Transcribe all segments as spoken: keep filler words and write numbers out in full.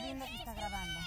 viendo que está grabando.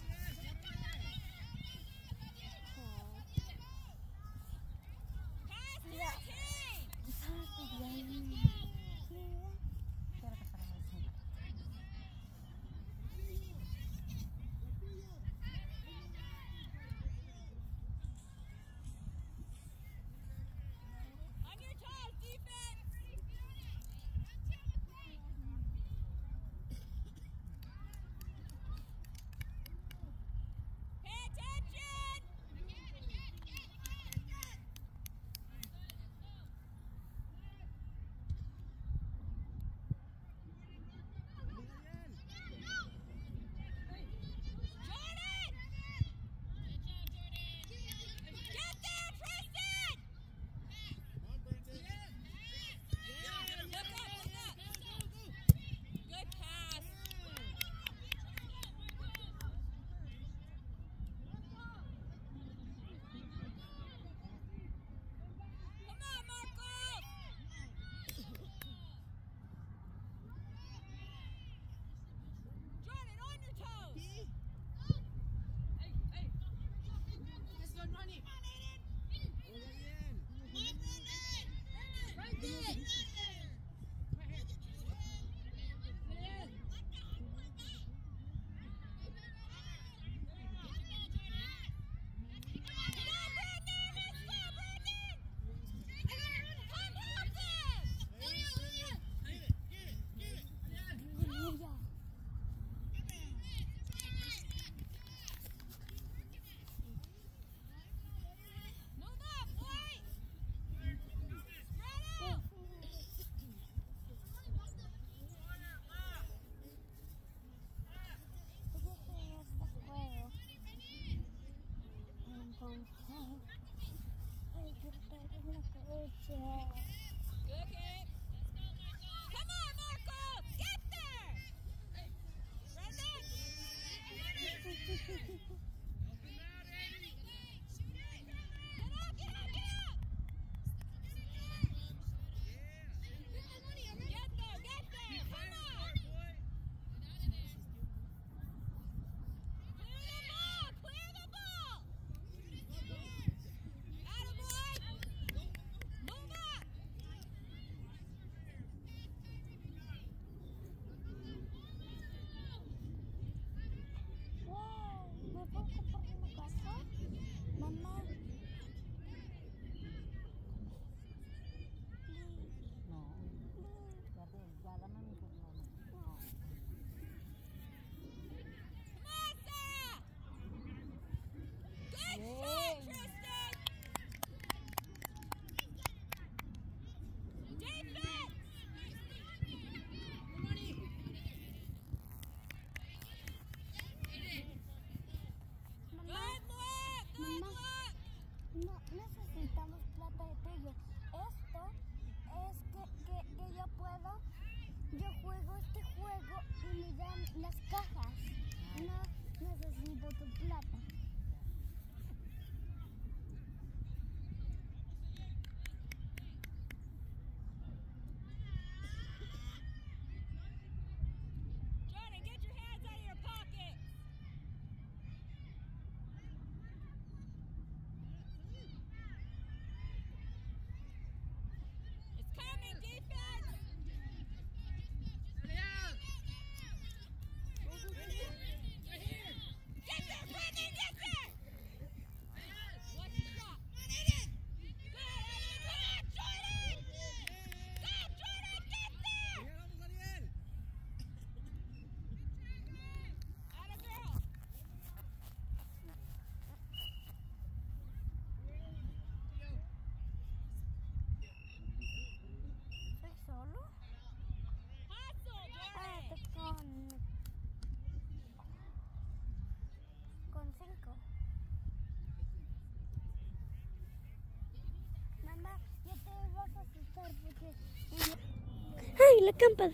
¡Ay, la campana!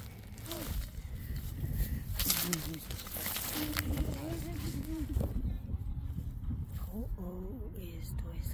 Oh, oh, esto es...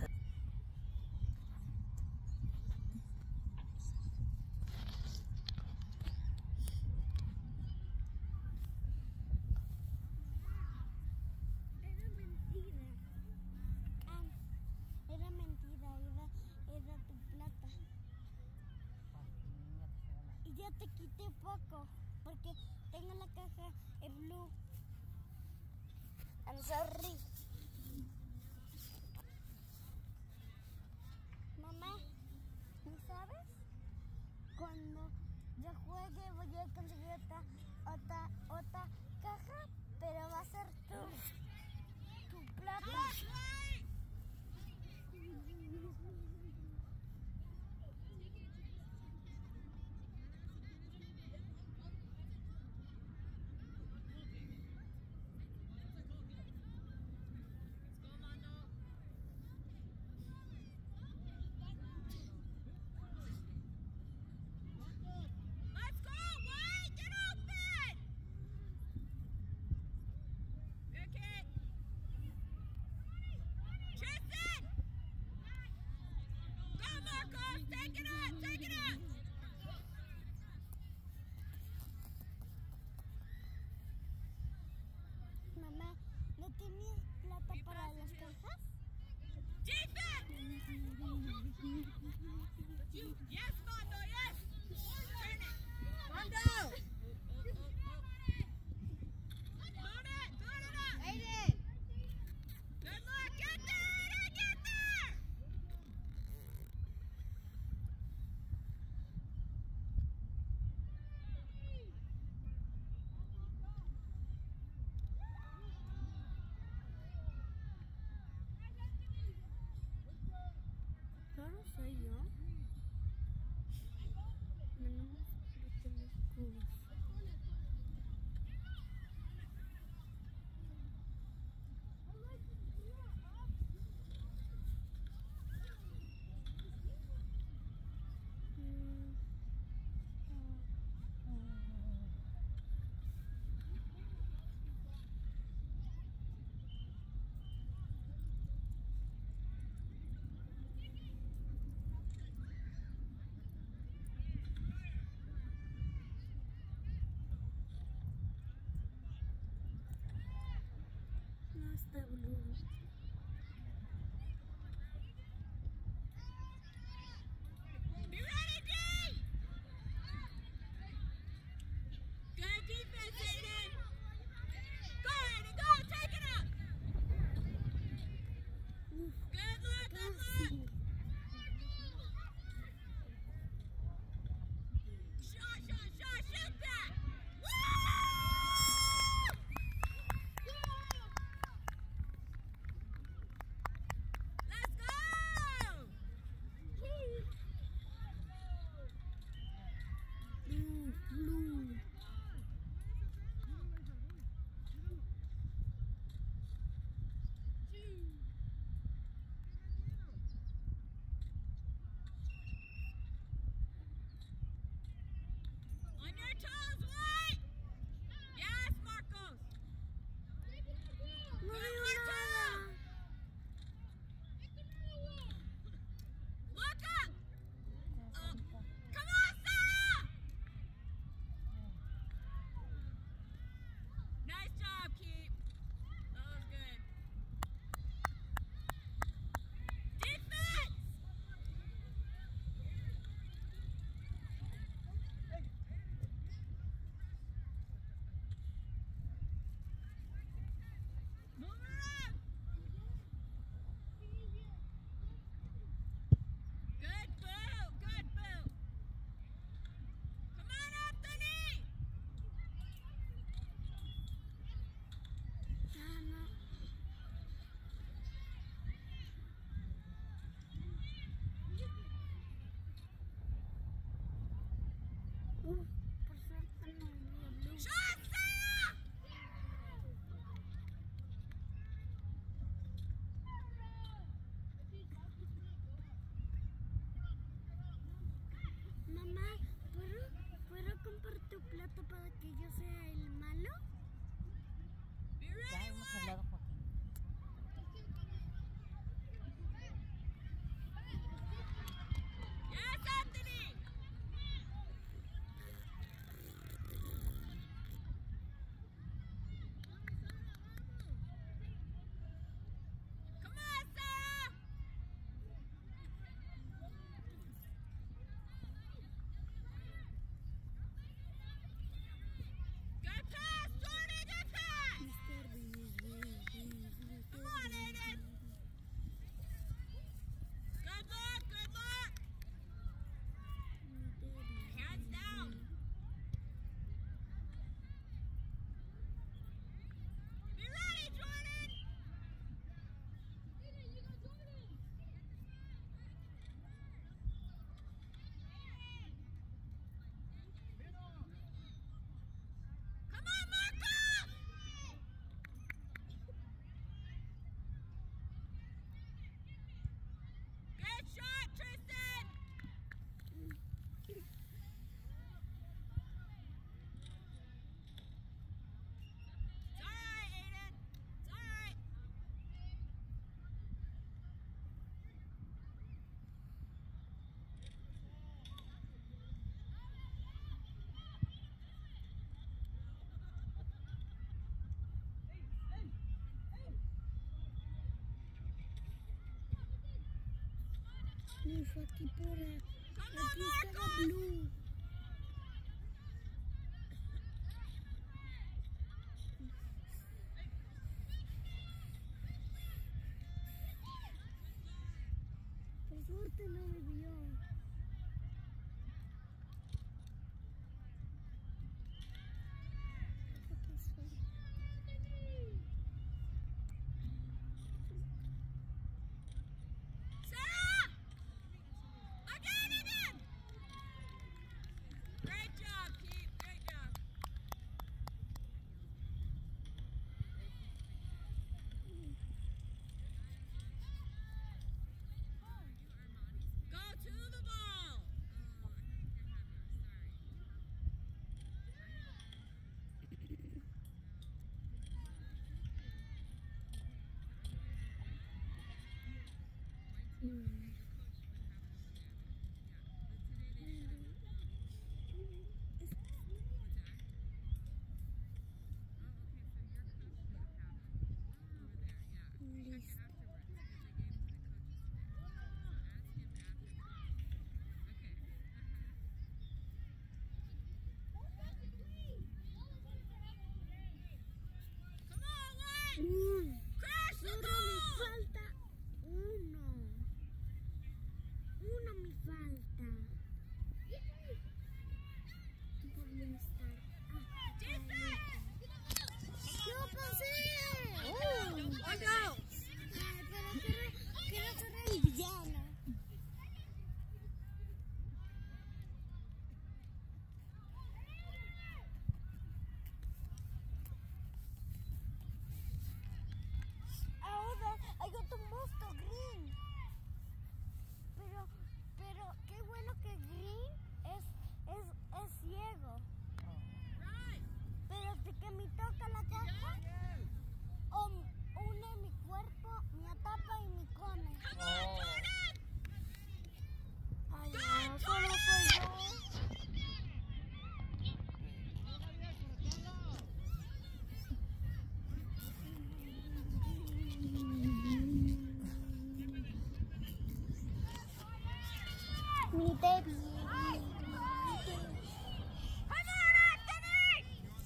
ya te quité poco porque tengo la caja en blue. I'm sorry. Mamá, ¿y sabes? Cuando yo juegue voy a conseguir otra, otra, otra caja, pero va a ser tu, tu plata. Mamá, ¿no tienes plata para las cajas? Yes, Mondo, yes! Turn it! Mondo! Load it! Load it up! Aiden! Good luck! Get there, Aiden! Get there! Claro, soy yo. Menos de los cubos. No está blue. Be ready, D! Good defense, Aiden! Go, Aiden, go! Take it up! Good luck, good luck! Shot, shot, shot, shoot that! Woo! Let's go! Blue, blue. On your toes, White! Yes, Marcos! No Good, veo Marta! nada. Look up! Oh, come on, Sarah! Nice job, Keep. That was good. Defense! Move around! Good boot! Good boot! Come on, Anthony! Ah, no. Uf, por suerte no vi blue. Shot, Sarah! Mamá, ¿puedo, ¿puedo comprar tu plata para que yo sea el malo? Be Ya ready, hemos White! hablado, Joaquín. Yes, Anthony! Come on, Sarah! Uf, aquí por aquí Come on, está Marcos! Blue. Por suerte no me vio. ¿Qué pasó? Sarah! Again, again! Great job, Keith. Great job. Go to the ball. Listo. Come on, Wayne! Mm. Crash the Solo me ball! falta uno. Uno me falta. Tú podrías estar. Ah, Defense! ¡Yo pasé! One go! Ay, pero quiero, quiero ser el villano. Ahora, I got the monster green. Pero, pero, qué bueno que Green es, es, es ciego. Right! Pero de que me toca la caja, o une mi cuerpo, me atapa y me come. Come on, Jordan! Ay, no, solo soy yo. Mi baby. Come on, Anthony!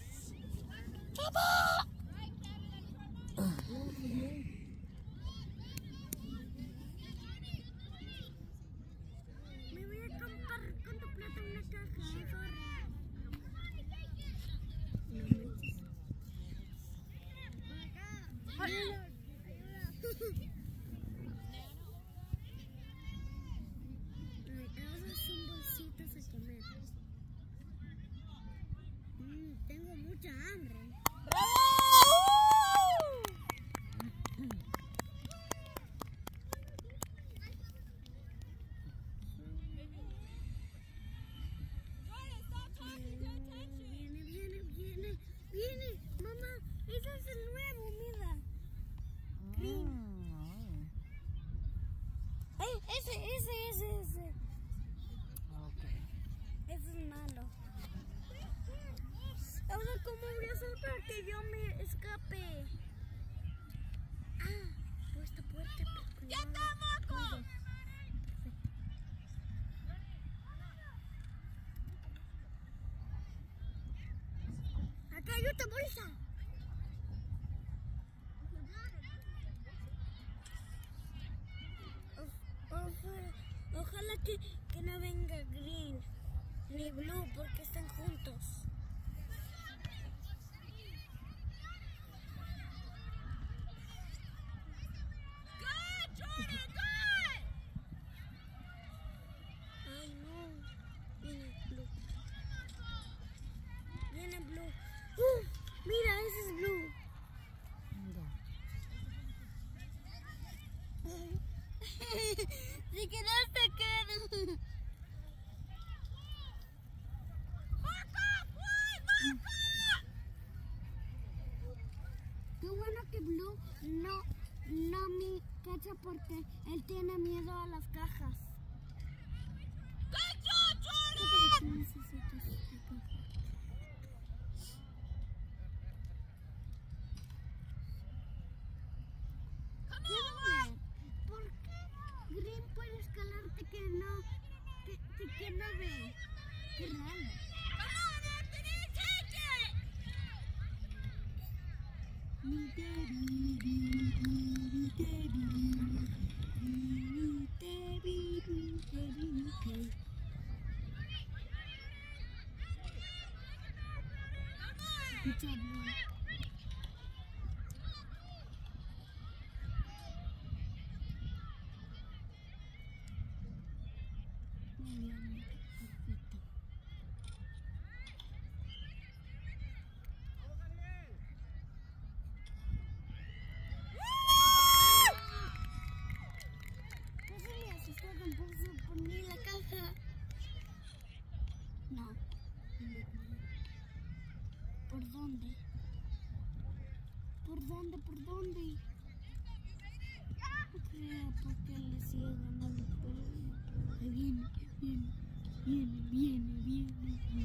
Me voy a comprar con tu plata una caja, sorry. No manches. Ayuda, ayuda. Ay, esas son bolsitas a comer. Mm, tengo mucha hambre. Jordan, stop talking, pay attention! Viene, viene, viene, viene. Mamá, ese es el nuevo, mira. Green. Ay, ese, ese, ese, ese. Ese es malo. Ahora, ¿cómo voy a hacer para que yo me escape? Ah, por esta puerta. ¡Ya está, Marco! Acá hay otra bolsa. O- ojalá, ojalá que, que no venga Green ni Blue porque están juntos. Good, Jordan, good! Ay, no. Viene Blue. Viene Blue. ¡Uh! Mira, ese es Blue. Se quedaste quedando. Marco, one, Marco! Qué bueno que Blue no, no me cacha porque él tiene miedo a las cajas. Good job, ¿Qué Jordan! necesitas esta caja? Come Quiero on, Wayne! ver, ¿por qué Green puede escalarte que Qué raro. Come on, Anthony, take it! Mi daddy, mi daddy, mi daddy, mi daddy, mi daddy. Good job, man. Muy bien, perfecto. ¿Qué se le asustó con por poner la caja? No. ¿Por dónde? ¿Por dónde? ¿Por dónde? No creo porque le sigue ganando, pero ahí viene, viene, viene, viene, viene, viene.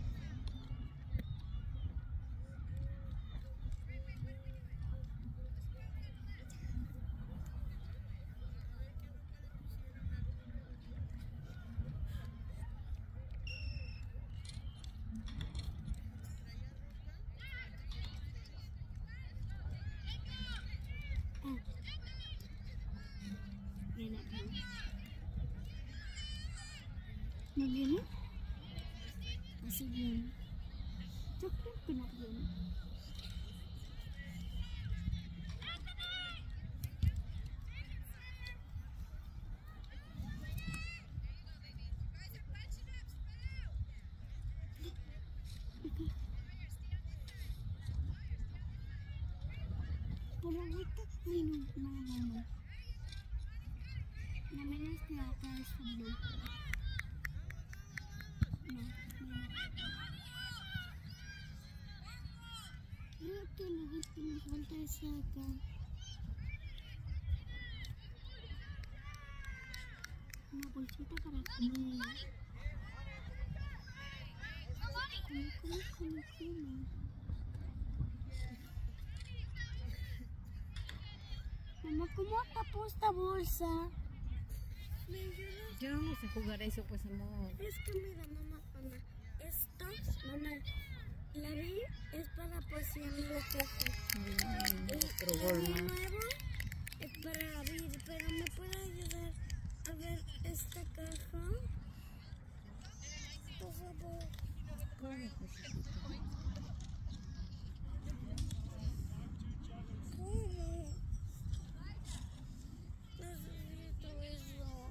Ah. Viene acá. ¿No viene? Así viene. Yo creo que no viene. Por la vuelta, ay no, no, no, no. La menos que acá es no. No, no. Creo que lo que nos falta es acá. Una bolsita para comer. Come, come, come, come. Mamá, ¿cómo tapó esta bolsa? ¿Me ayudas? Yo no sé jugar eso, pues amor. Es que mira, mamá, mamá, esto, mamá, la vi es para posicionar la caja. Mm, Y otro la gol de más. nuevo es para abrir, pero ¿me puede ayudar a ver esta caja? Por favor. Ay, necesito. ¿Cómo? Necesito eso.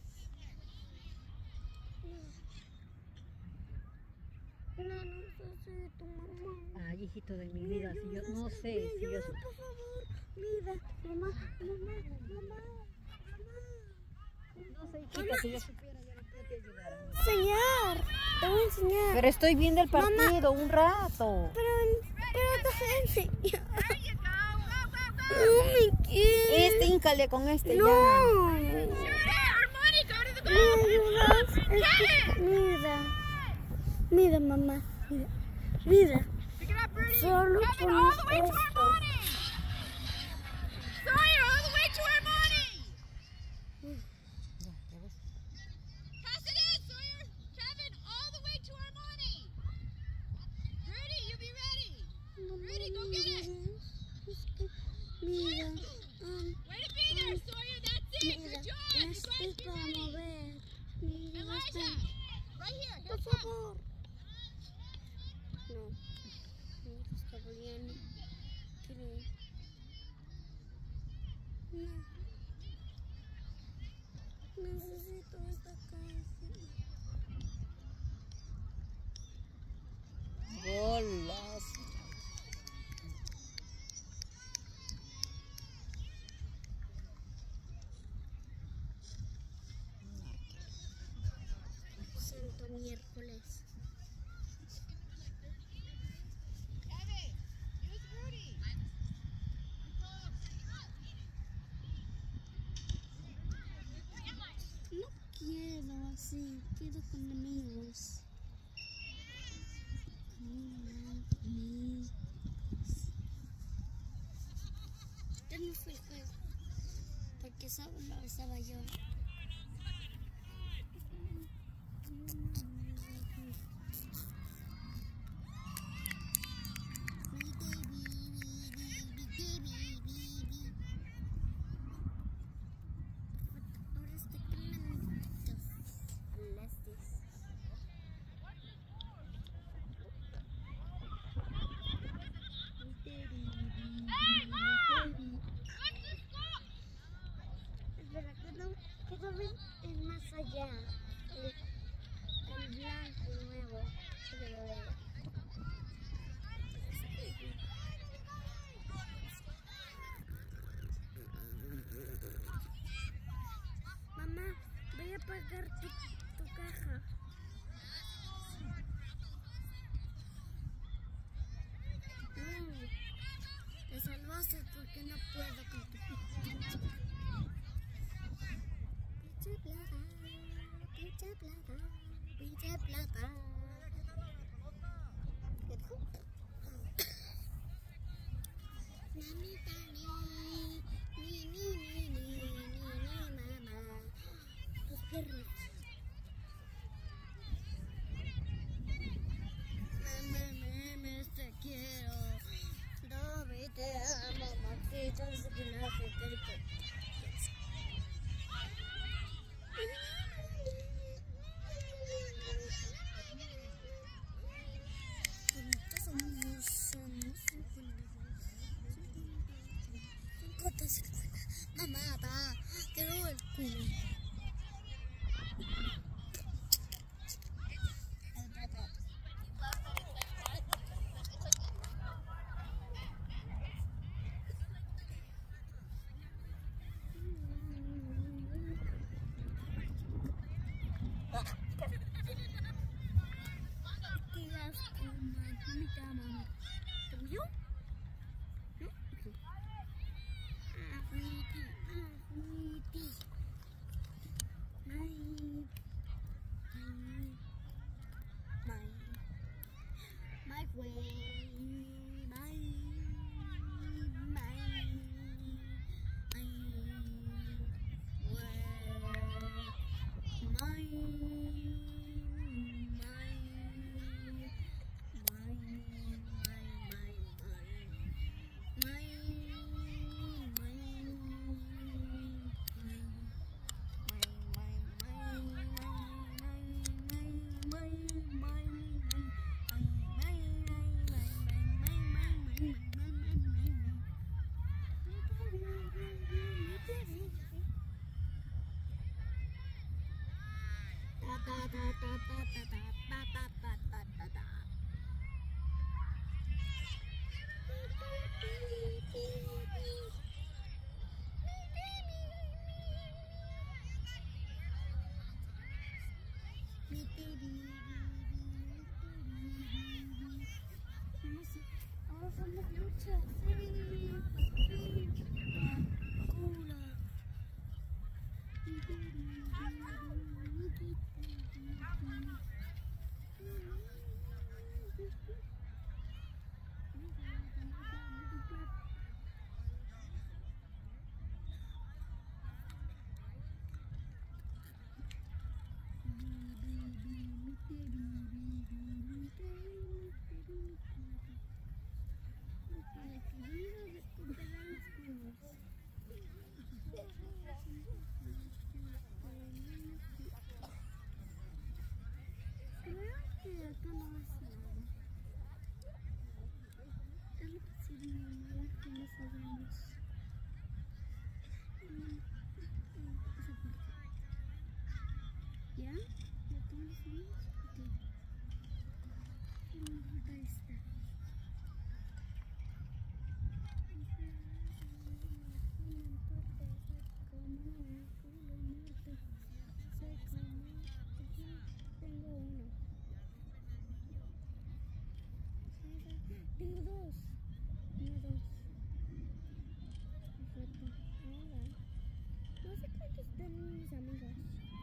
No, no necesito, mamá. Ay, hijito de mi vida, si yo no sé, ¿Me si yo ayudas, por favor? Mira, mamá, mamá, mamá, mamá. no sé, hijita, si yo supiera ya no puedo ayudar. Amor. Enseñar, te voy a enseñar. Pero estoy viendo el Mamá. partido un rato. Pero, pero te voy a enseñar. There you go! Go, go, go! No me quiero. Este, híncale con este No. ya. Shoot it! Armani, go to the ¿Me goal! ayudas? Es que, mira, mira, mamá, mira, mira. Pick it up, Rudy! Solo Kevin, con all the way to esto. Armani! Sawyer, all the way to Armani! Pass it in, Sawyer! Kevin, all the way to Armani! Rudy, you be ready! Rudy, go get it! Es que, mira, um, Way to be there, Sawyer! That's it! mira, Good job! You esto guys es be para ready! mover. Mira, Elijah! esto. Right here! Por Here it comes! favor. No, no está bien. Creo. No. Necesito esta caja. Golazo. Santo miércoles. Kevin, use Rudy! No quiero así, quiero con amigos. Con amigos. Ya no fui el juego, porque solo estaba yo. ¿Yo? ¿No? Okay. Abuelita, abuelita. My, my, my way, my, my, my way, my, ahora somos muchas. ¿Ya? ¿Ya todos somos? Ok. Vamos a botar esta. Tengo uno. Tengo dos. Uno, dos. Perfecto. Ahora. No sé cuántos tienen mis amigos.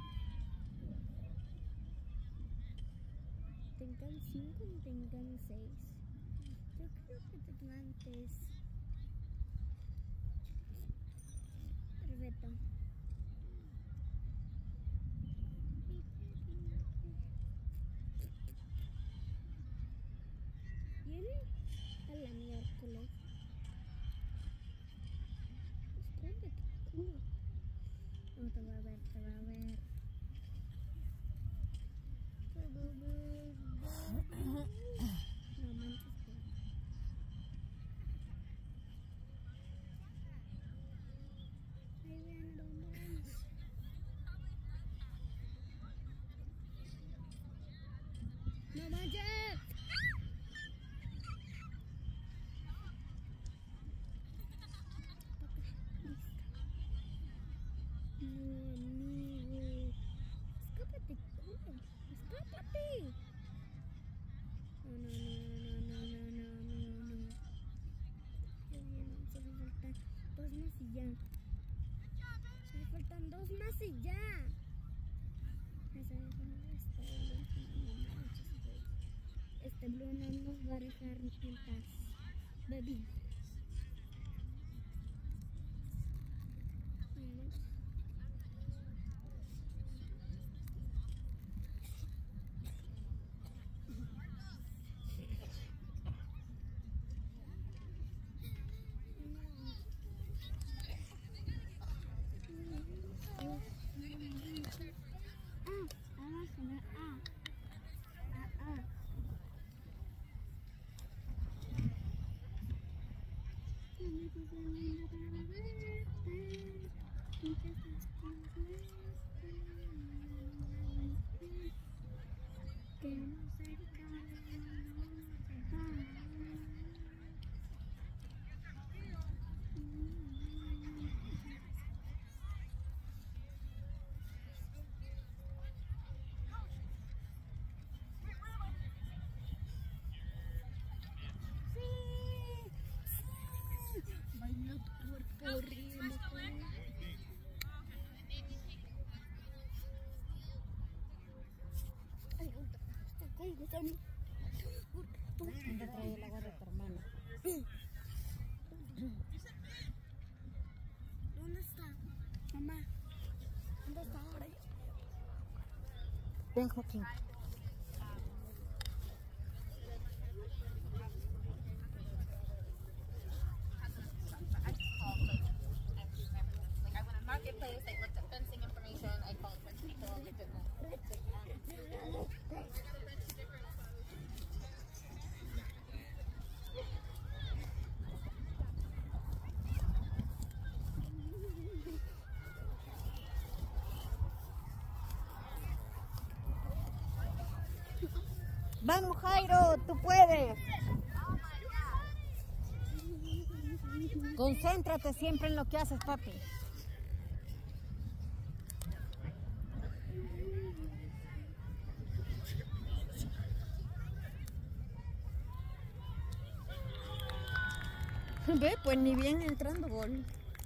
Tengan cinco o tengan seis. Yo creo que tengan tres. Perfecto. Viene a la miércoles. Escóndete, culo. No te va a ver, te va a ver. Te va a ver. No manches. Ahí viene donde vamos. No manches. No, amigo. Escápate, culo. Escápate. No, no, no, no, no, no, no, no, no. Qué bien, solo faltan dos más y ya. Solo faltan dos más y ya. Este blue no nos va a dejar en paz. Baby. ¿Dónde trae el agua de tu hermana? ¿Dónde está? Mamá. ¿Dónde está ahora? Ven, Joaquín. Marketplace, I looked at fencing information, I called a bunch of people, they didn't know. Vamos, Jairo, tú puedes. Concéntrate siempre en lo que haces, papi. Ve, pues ni bien entrando gol.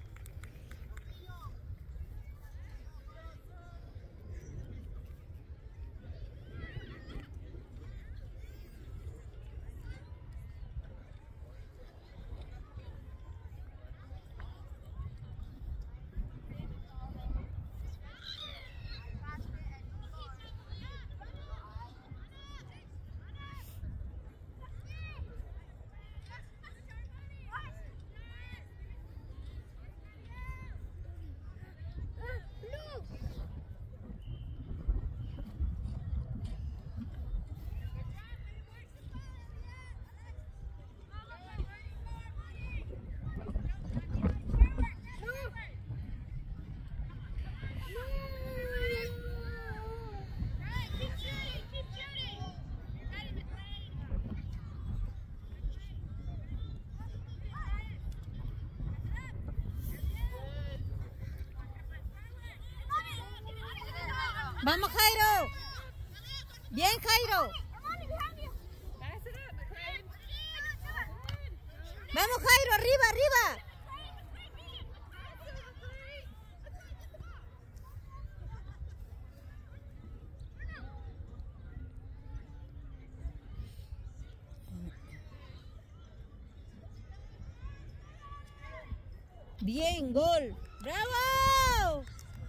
Vamos, Jairo. Bien, Jairo. Vamos, Jairo, arriba, arriba. Bien, gol. ¡Bravo!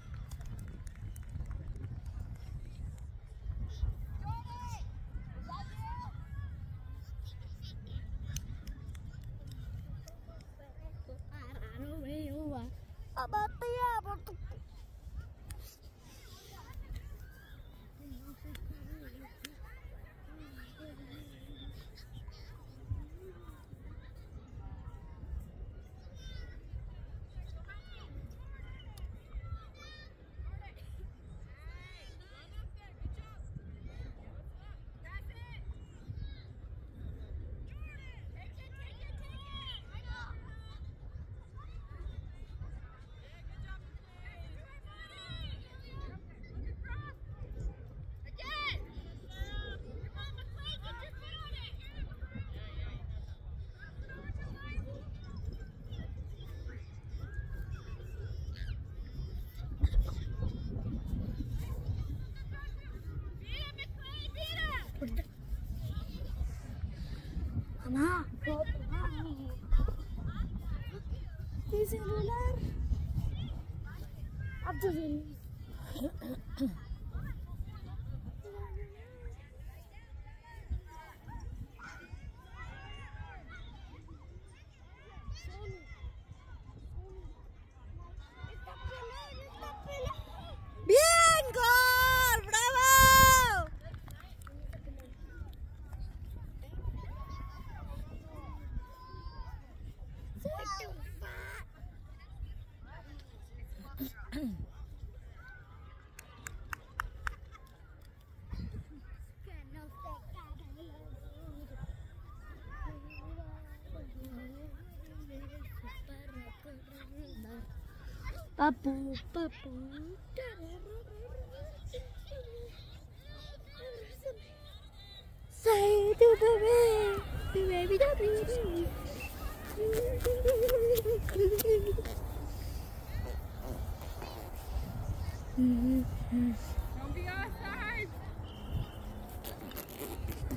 Mamá, mi celular. Abdul. Bien, gol, bravo. Papu, papu. Say to the baby, baby, baby. Don't be offside.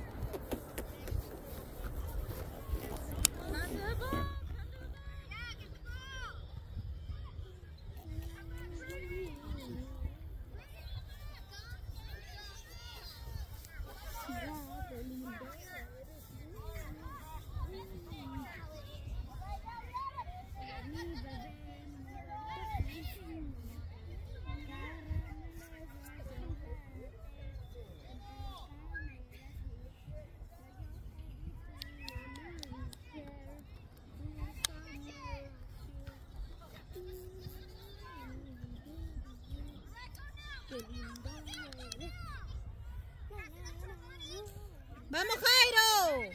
¡Vamos, Jairo!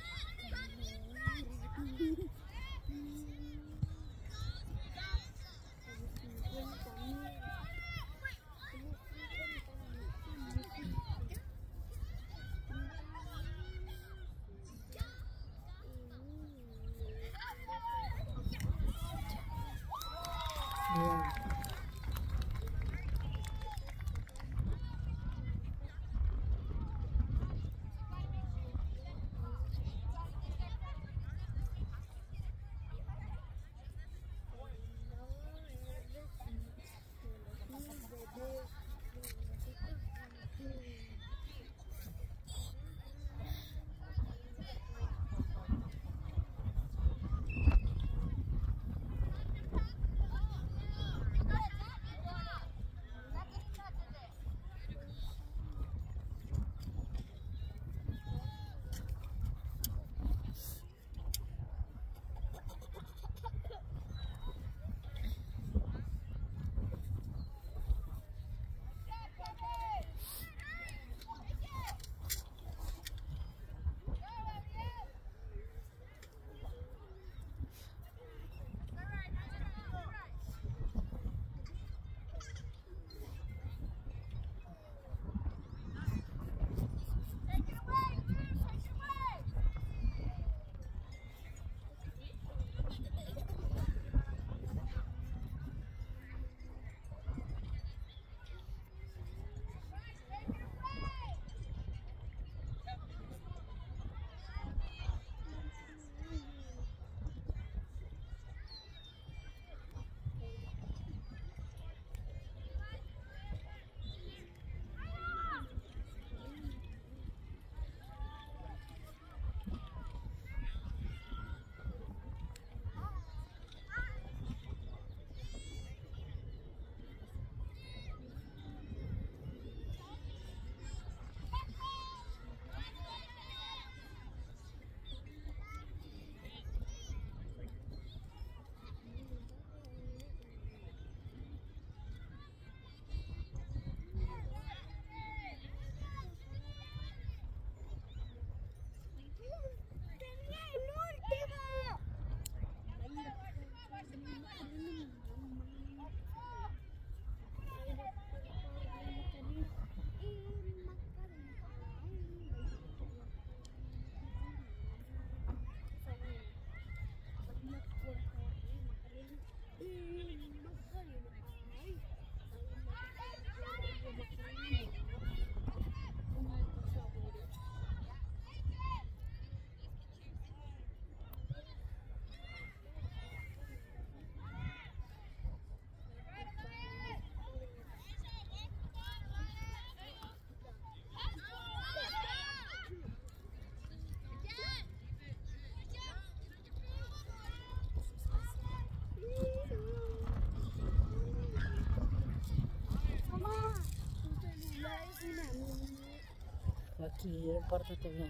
Aquí, pórtate bien.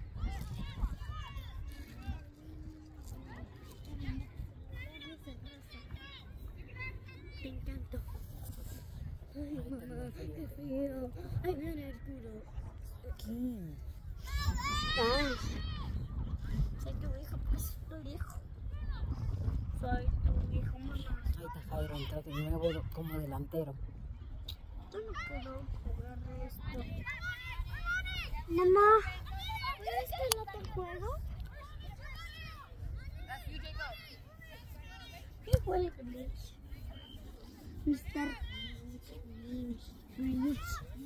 Me encantó. Ay, mamá, qué frío. Ay, viene el culo. Aquí. Ay. Soy tu hijo, pues tu hijo. Soy tu hijo, mamá. Ahí está Jairo, entró de nuevo como delantero. Yo no puedo jugar esto. Mamá, ¿puedes ver otro juego? ¿Qué fue el Glitch? mister Glitch.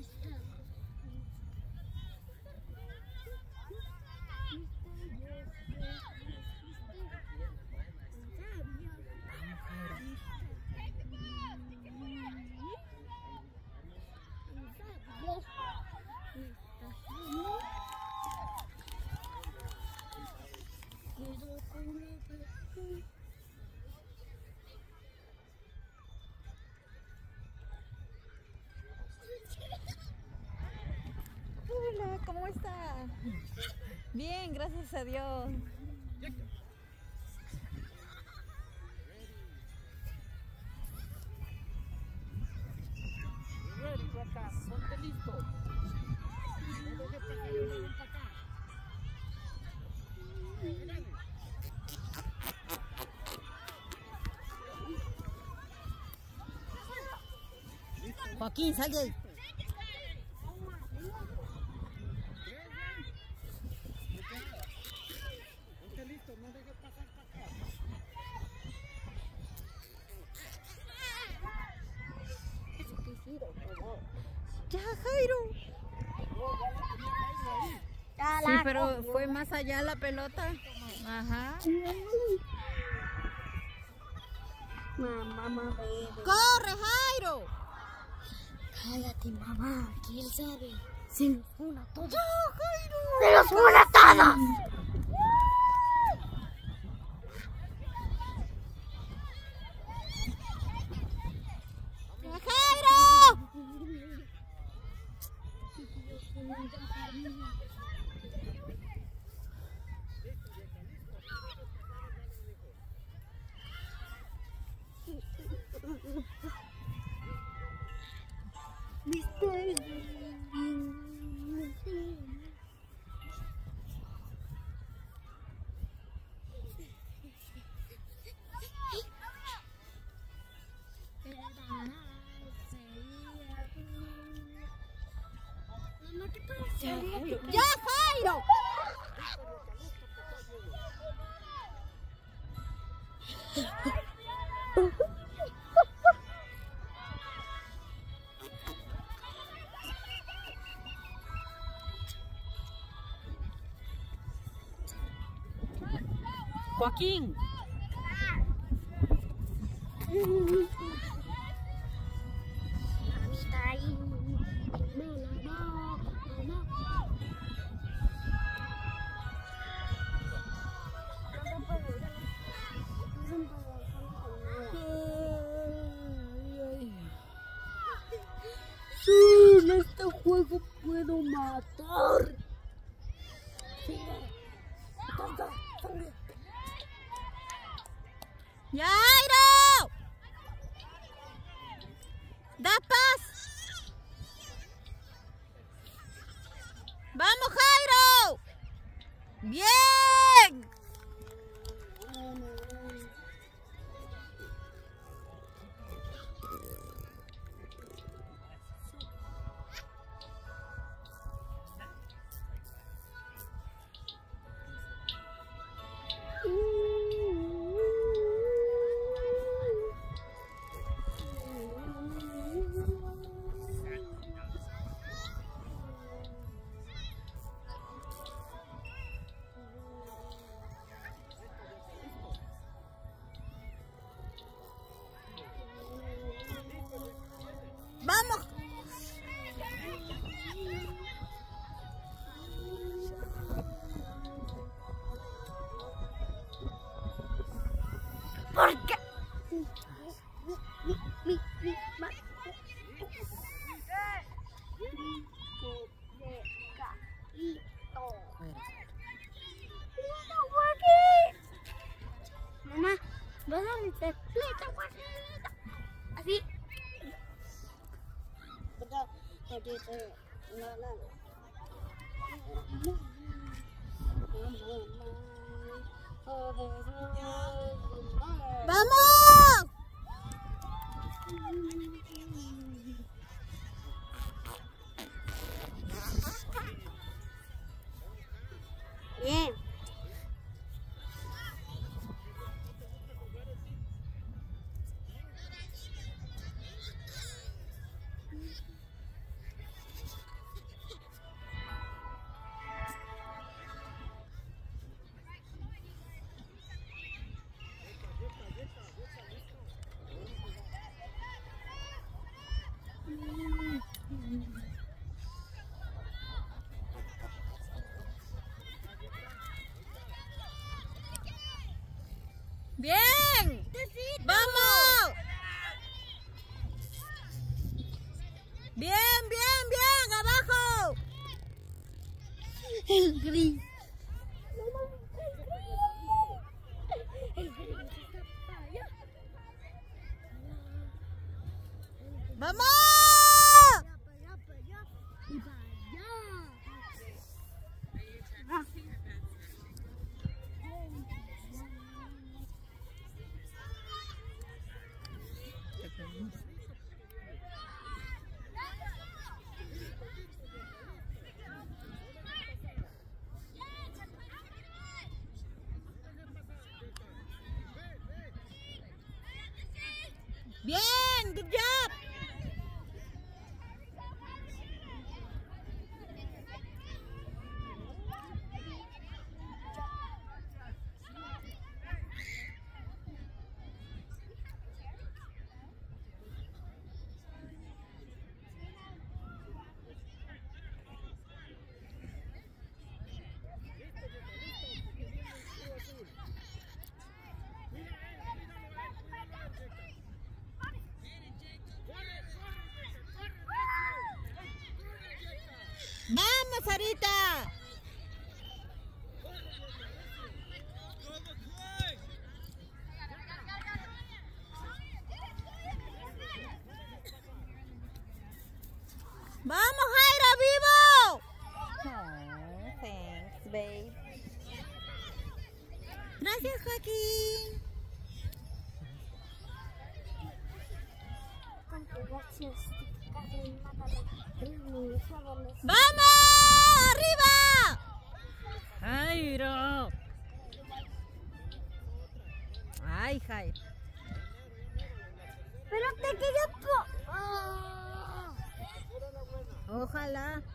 Hola, ¿cómo está? Bien, gracias a Dios. Ready, Rocas, ponte listo. No dejes que Jairo le den para acá. Joaquín, sal de ahí. Ya, Jairo. Sí, pero fue más allá la pelota. Ajá. Mamá, mamá, ¡Corre, Jairo! cállate, mamá, que él sabe. Se nos una todos. ¡Ya, Jairo! ¡Se nos una todos! ¡Ya, Jairo! ¡Ya, Jairo! Joaquín. Sí, en este juego puedo matar. ¡Ya, Jairo! ¡Da paz! ¡Vamos, Jairo! ¡Bien! ¡Vamos! ¿Por qué? Mamá, vas a bicicleta, Juanito. Así. ¡Vamos! Bien. ¡Bien! ¡Vamos! ¡Bien, bien, bien! ¡Abajo! El gris. El gris está para allá. ¡Vamos! Para allá, para allá, y para allá. Sarita! ¡Vamos, Jaira, vivo! Oh, thanks, babe. Gracias, Joaquín. ¡Vamos! ¡Arriba! ¡Jairo! ¡Ay, Jairo! Espérate que yo... po- Ah. Ojalá.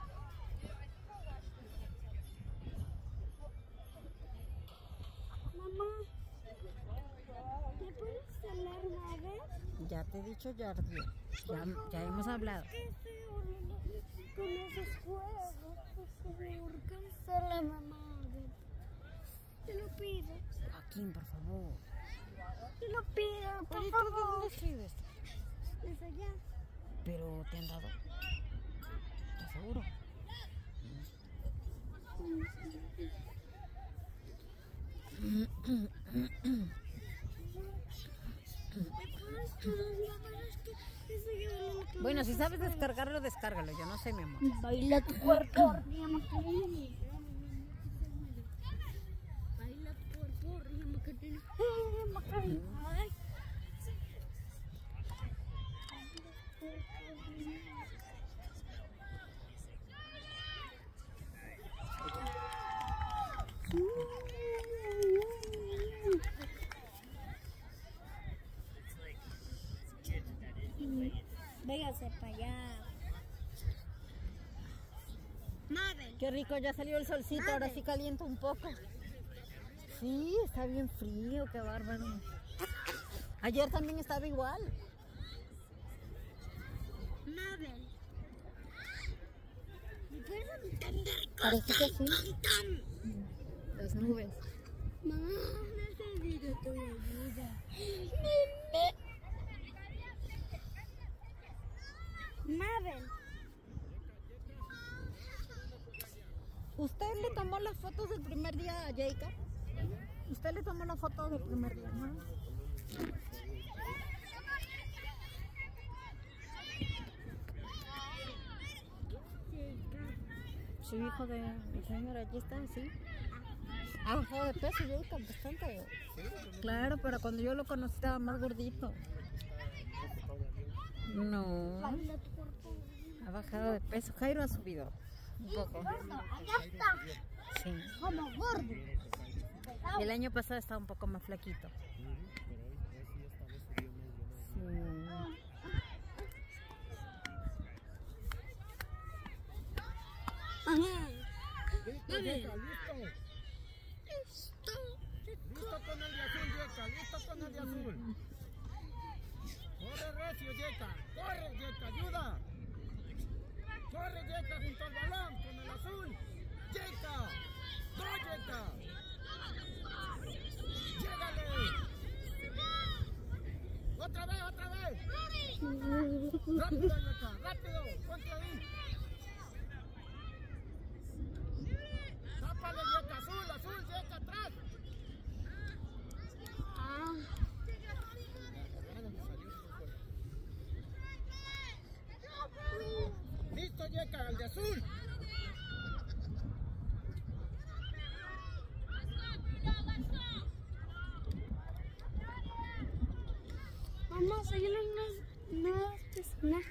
Mamá, ¿me puedes hablar una vez? Ya te he dicho, Jordi. Ya, ya hemos hablado. ¿Qué feo con esos juegos? Por favor, cancela, mamá. Te lo pido. Joaquín, por favor. Te lo pido, por Oye, ¿tú de favor. dónde escribes? Desde allá. Pero te han dado. ¿Estás seguro? Bueno, si sabes descargarlo, descárgalo. Yo no sé, mi amor. Baila tu cuerpo, Ría Macarena. Baila tu cuerpo, Ría Macarena. Ría Macarena. Ay. Véngase para allá. Mabel. Qué rico, ya salió el solcito. Ahora sí calienta un poco. Sí, está bien frío, qué bárbaro. Ayer también estaba igual. Mabel. ¿Me puedes entender? Parece que sí. Las nubes. Mamá, necesito tu ayuda. Mabel. ¿Usted le tomó las fotos del primer día a Jacob? ¿Usted le tomó la foto del primer día, no? Sí, hijo de mi señora, aquí está, sí. Ha bajado de peso, Jacob, bastante. Claro, pero cuando yo lo conocí estaba más gordito. No, Baila tu cuerpo. ha bajado de peso. Jairo ha subido un poco. Allá está. Sí. Como gordo. El año pasado estaba un poco más flaquito. Sí. Ajá. Listo, Yeka, listo. Listo. Listo con el de azul, Yeka, listo con el de azul. Corre recio, Yeka, corre, Yeka, ayuda. Corre, Yeka, junto al balón con el azul. Yeka, no, Yeka. Llégale. Otra vez, otra vez. Rápido, Yeka, rápido, ponte ahí. Tápale, Yeka, azul, azul, Yeka, atrás. Listo, Yeka, el de azul. Vamos a ir a unos nuevos personajes.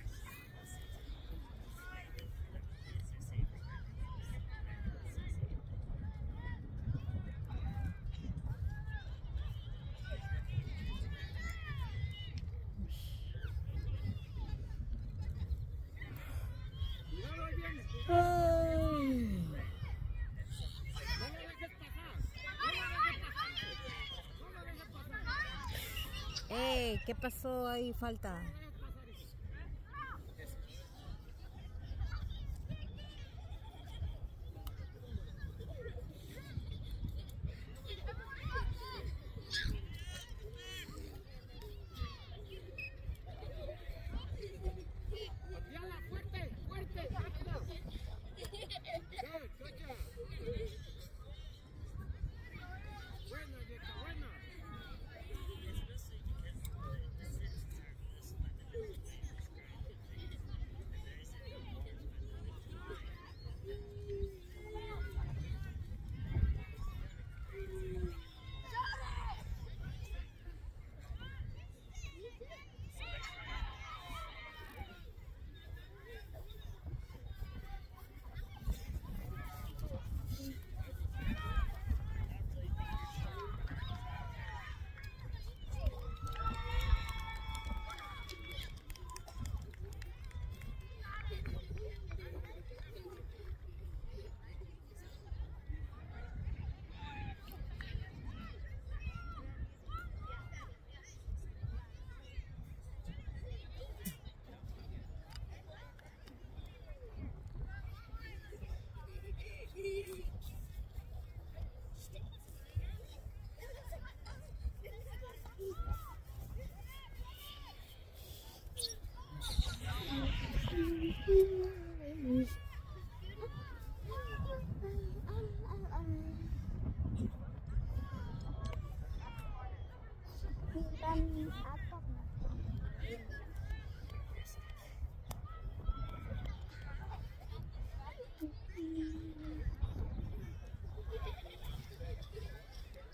Cuidado, ahí viene. Ay. No lo dejes pasar. No lo dejes pasar. No lo dejes pasar. Ey, ¿qué pasó ahí? Falta. Pateala, fuerte, fuerte, rápido. Ya,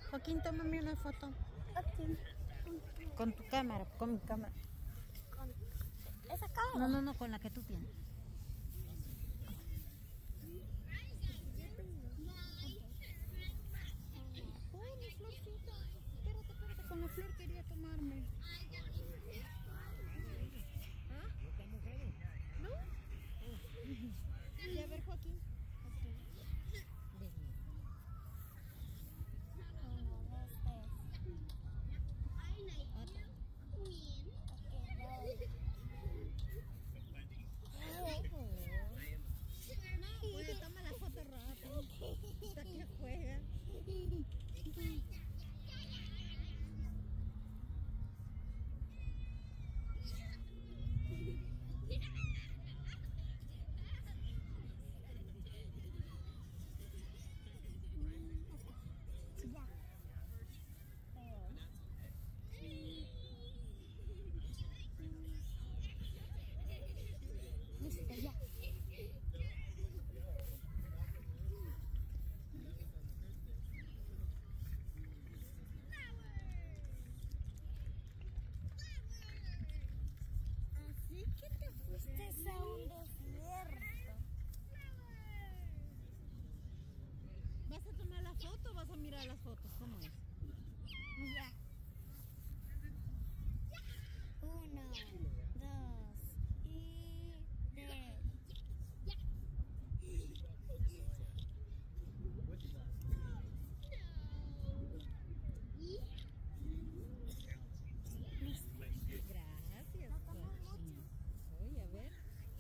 Joaquín, tómame una foto. Ok. Con tu cámara, con mi cámara. Con esa cámara. No, no, no, con la que tú tienes. Oh, mi florcita. Espérate, espérate, con la flor quería tomarme. ¿Ah? ¿No? Y a ver, Joaquín. Oye, toma la foto rápido. Hasta que juega. Listo, ya. Así que te fuiste a un desierto. ¿Vas a tomar la foto o vas a mirar las fotos? ¿Cómo es? Ya. Uno, dos y tres. Gracias, Joaquín. Oye, a ver.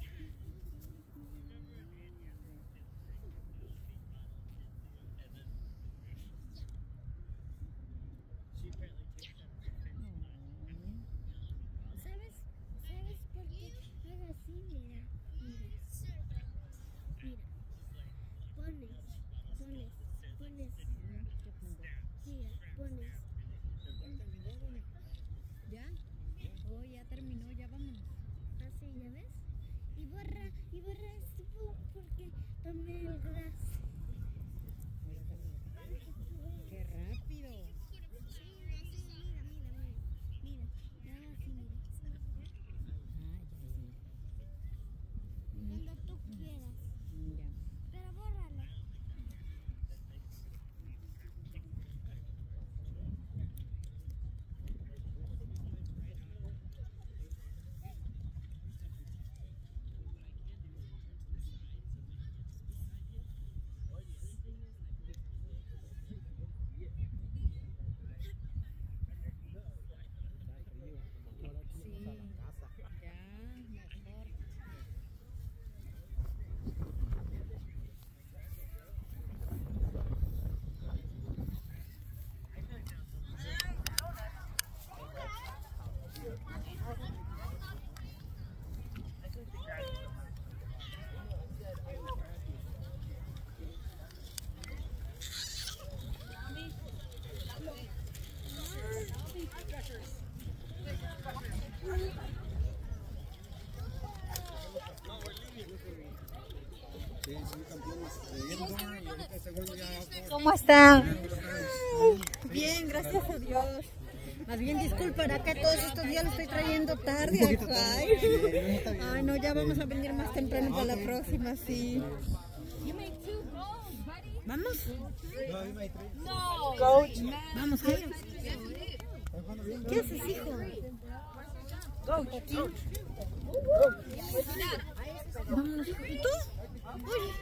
¿Sabes? ¿Sabes por qué hago así? Mira, mira. Mira. Pones, pones, pones. Mira, pones. ¿Ya? Oh, ya terminó, ya vámonos. Así, ¿ya ves? Y borra, y borra esto porque tomé el glass. ¡Qué rápido! Sí, así, mira, mira, mira. Mira, así, mira. Cuando tú quieras. Ya. Pero bórralo. Sí, ya, mejor. ¿Cómo está? Bien, gracias a Dios. Más bien disculpará que todos estos días lo estoy trayendo tarde al Jai. Ay, no, ya vamos a venir más temprano para la próxima, sí. ¿Vamos? Vamos, Jairo. ¿Qué haces, hijo? Aquí. Vámonos. ¿Y tú? Uy.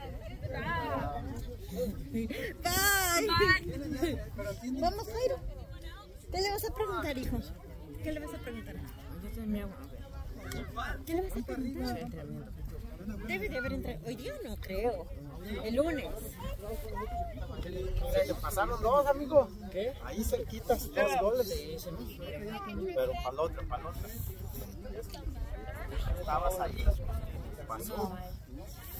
Bye. Vamos, Jairo. ¿Qué le vas a preguntar, hijo? ¿Qué le vas a preguntar? ¿Qué le vas a preguntar? Debe de haber entre... Hoy día no creo. El lunes. Pasaron dos, amigo. ¿Qué? Ahí cerquitas, dos goles. Pero para la otra, para la otra. Estabas ahí. Pasó.